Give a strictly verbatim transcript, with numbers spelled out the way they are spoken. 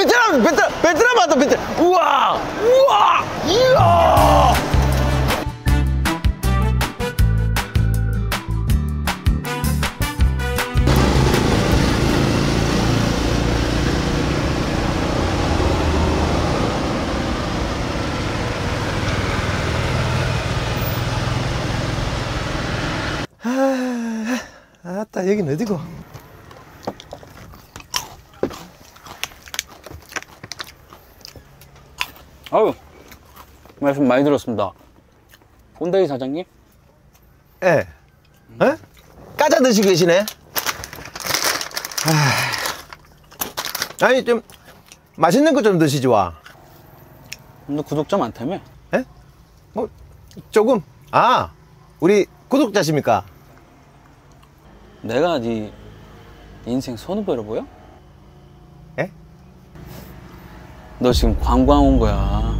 베트남 베트남 베트남 왔다 베트남. 우와 우와 이야. 아, 아따 여긴 어디고? 아유, 말씀 많이 들었습니다. 꼰대이 사장님? 예. 에? 에? 까자 드시고 계시네. 아, 아니 좀 맛있는 거 좀 드시지 와. 근데 구독자 많다며? 에? 뭐 조금. 아, 우리 구독자십니까? 내가 네 인생 선후배로 보여? 에? 너 지금 관광 온 거야.